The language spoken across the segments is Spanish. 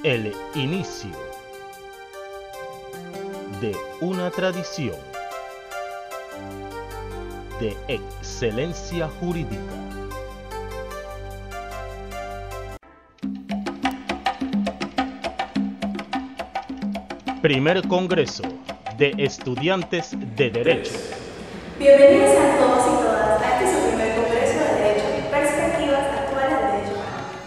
El inicio de una tradición de excelencia jurídica. Primer Congreso de Estudiantes de Derecho. Bienvenidos a todos y todas a este su primer Congreso de Derecho, Perspectivas Actuales del Derecho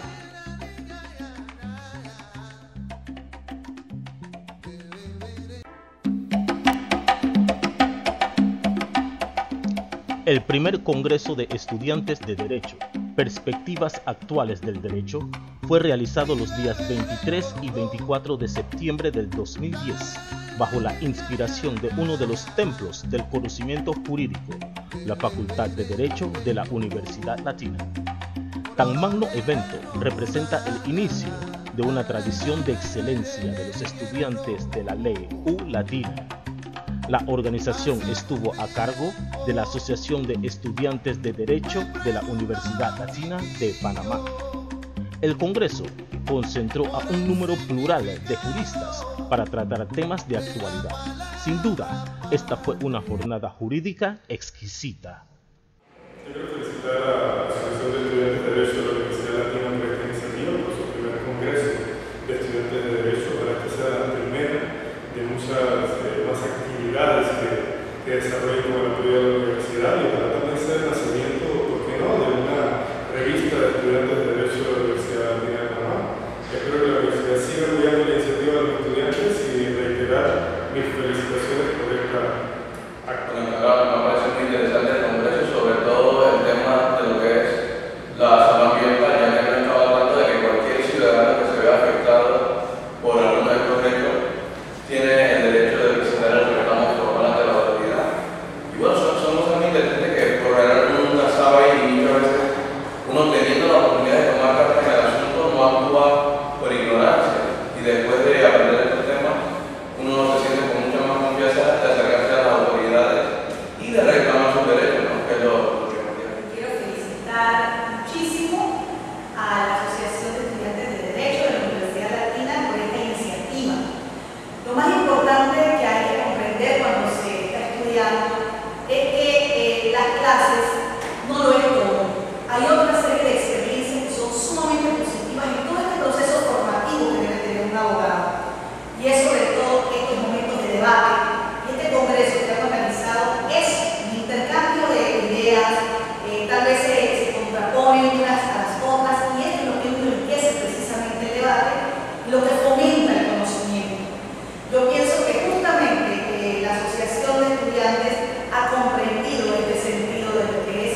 Penal. El primer Congreso de Estudiantes de Derecho, Perspectivas Actuales del Derecho, fue realizado los días 23 y 24 de septiembre del 2010, bajo la inspiración de uno de los templos del conocimiento jurídico, la Facultad de Derecho de la Universidad Latina. Tan magno evento representa el inicio de una tradición de excelencia de los estudiantes de la Ley U Latina. La organización estuvo a cargo de la Asociación de Estudiantes de Derecho de la Universidad Latina de Panamá. El Congreso concentró a un número plural de juristas para tratar temas de actualidad. Sin duda, esta fue una jornada jurídica exquisita. Yo quiero felicitar a la Asociación de Estudiantes de Derecho de la Universidad Latina por esta iniciativa, por su primer Congreso de Estudiantes de Derecho, para que sea la primera de muchas más actividades que desarrollen con el apoyo de la universidad, y para también ser el nacimiento, ¿por qué no?, de una revista de estudiantes de Derecho de la Universidad Latina de Panamá. Espero que la universidad siga apoyando la iniciativa de los estudiantes y reiterar mis felicitaciones por esta acto. Me parece muy interesante el Congreso, sobre todo el tema de lo que es la salud ambiental, ya que hemos estado hablando de que cualquier ciudadano que se vea afectado por alguno de estos hechos tiene el derecho de presentar el reclamo formal ante la autoridad. Y bueno, somos también interesantes que por general uno nunca sabe, y muchas veces uno teniendo la oportunidad de tomar cartas en el asunto no actúa por ignorancia, y después de aprender estos temas uno se siente con mucha más confianza de acercarse a las autoridades y de reclamar sus derechos, ¿no? Que es lo que nos tiene. Quiero felicitar muchísimo a la Asociación de Estudiantes de Derecho de la Universidad Latina por esta iniciativa. Lo más importante que hay que comprender cuando se está estudiando es que las clases no lo es todo. Hay otra serie de experiencias que son sumamente positivas en todo este proceso formativo que debe tener un abogado. Y es sobre todo estos momentos de debate. Este congreso que han organizado es un intercambio de ideas, tal vez se contraponen unas a las otras, y esto es lo que enriquece precisamente el debate y lo que fomenta el conocimiento. Yo pienso que justamente la Asociación de Estudiantes ha comprendido este sentido de lo que es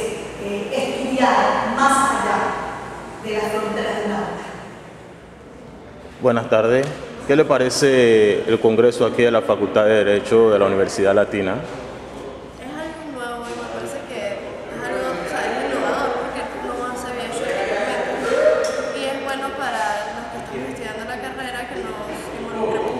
estudiar más allá de las fronteras de una aula. Buenas tardes. ¿Qué le parece el Congreso aquí de la Facultad de Derecho de la Universidad Latina? Es algo nuevo y me parece que es algo, es innovador porque no se había hecho anteriormente. Y es bueno para los que estamos estudiando la carrera que nos involucremos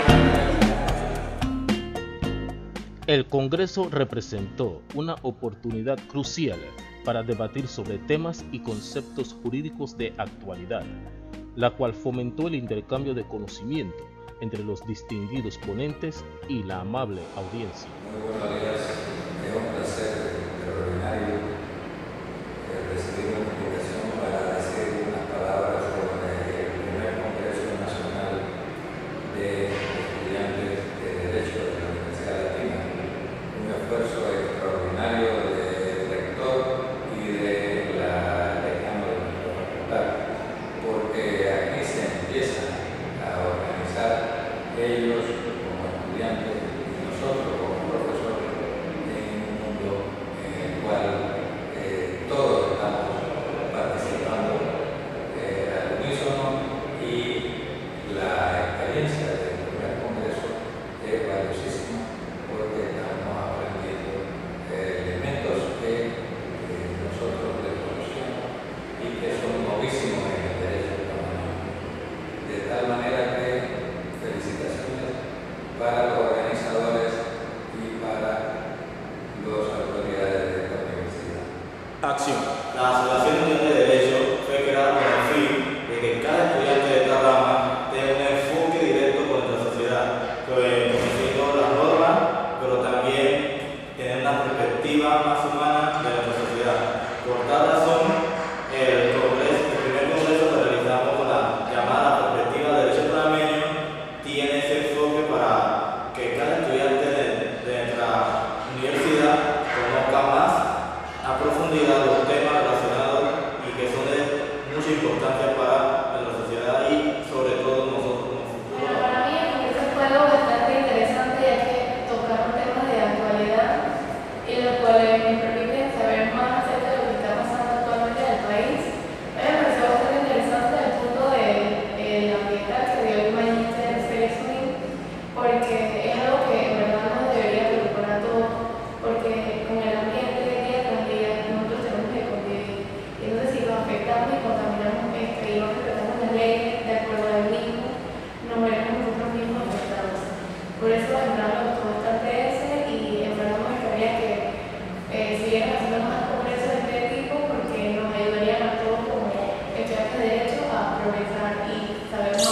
un poquito. El Congreso representó una oportunidad crucial para debatir sobre temas y conceptos jurídicos de actualidad, la cual fomentó el intercambio de conocimiento entre los distinguidos ponentes y la amable audiencia. Muy buenos días, es un placer extraordinario recibir una invitación para decir unas palabras sobre el primer Congreso Nacional de Estudiantes de Derecho de la Universidad Latina. Un esfuerzo extraordinario del rector y de la decana de nuestra facultad, porque aquí se empiezan a organizar ellos como estudiantes y nosotros como profesores en un mundo en el cual todos estamos participando al unísono, y la experiencia del primer Congreso es valiosísima porque estamos aprendiendo elementos que nosotros desconocíamos y que son novísimos en el derecho panamano. De tal manera que felicitaciones para los organizadores y para las autoridades de esta universidad. Acción. La Asociación de Derecho fue creada con el fin de que cada estudiante de esta rama tenga una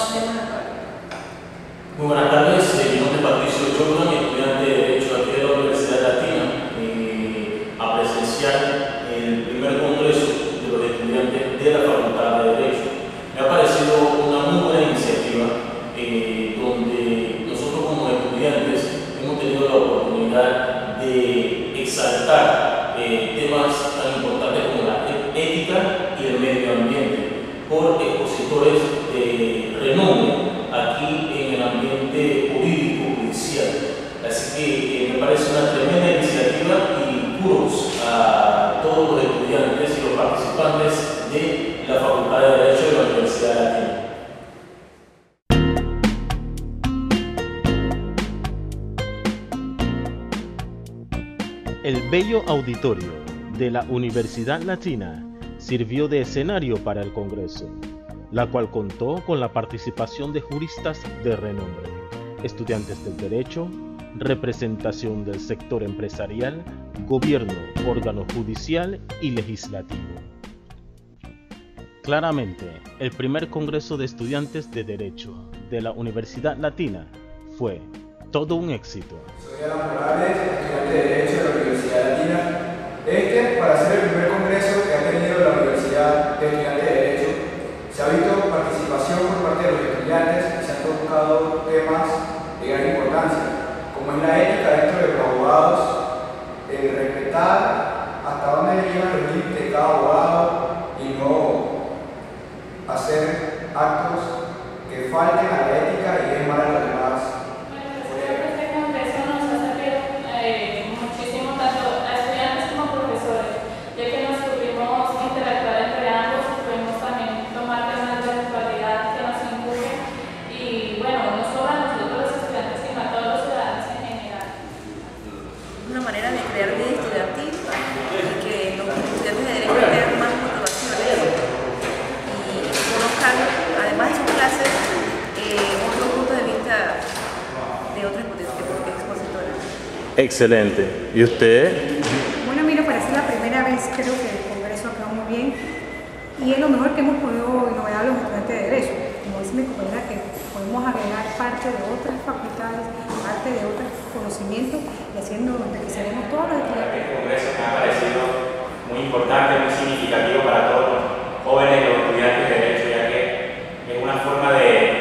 temas actuales. Muy buenas tardes, mi nombre es Patricio Jordan, estudiante de Derecho aquí de la Universidad Latina, a presenciar el primer congreso de los estudiantes de la Facultad de Derecho. Me ha parecido una muy buena iniciativa donde nosotros como estudiantes hemos tenido la oportunidad de exaltar temas tan importantes como la ética y el medio ambiente por expositores de renombre aquí en el ambiente jurídico judicial. Así que me parece una tremenda iniciativa y kudos a todos los estudiantes y los participantes de la Facultad de Derecho de la Universidad Latina. El bello auditorio de la Universidad Latina sirvió de escenario para el Congreso, la cual contó con la participación de juristas de renombre, estudiantes del derecho, representación del sector empresarial, gobierno, órgano judicial y legislativo. Claramente, el primer Congreso de Estudiantes de Derecho de la Universidad Latina fue todo un éxito. Soy Alan Morales, estudiante de Derecho de la Universidad Latina. Para ser el primer congreso que ha tenido la Universidad de Estudiantes de Derecho, se ha visto participación por parte de los estudiantes y se han tocado temas de gran importancia, como es la ética dentro de los abogados, respetar hasta dónde llegan los límites de cada abogado y no hacer actos que falten a la ética y den mal a los demás. Este congreso nos ha servido muchísimo tanto a estudiantes como a profesores, ya que nos pudimos interactuar entre ambos y pudimos también tomar temas de actualidad que nos incumben y bueno, no solo a nosotros los estudiantes, sino a todos los ciudadanos en general. Una manera de crear vida estudiantil y que los estudiantes de derecho tengan más motivaciones y conozcan, además de sus clases, otros puntos de vista de otros expositores. Excelente. ¿Y usted? Bueno, mira, parece la primera vez, creo que el Congreso acabó muy bien y es lo mejor que hemos podido innovar los estudiantes de Derecho. Como dice mi compañera, que podemos agregar parte de otras facultades, parte de otros conocimientos y haciendo enriqueceremos todos los estudiantes. El Congreso me ha parecido muy importante, muy significativo para todos los jóvenes y los estudiantes de Derecho, ya que es una forma de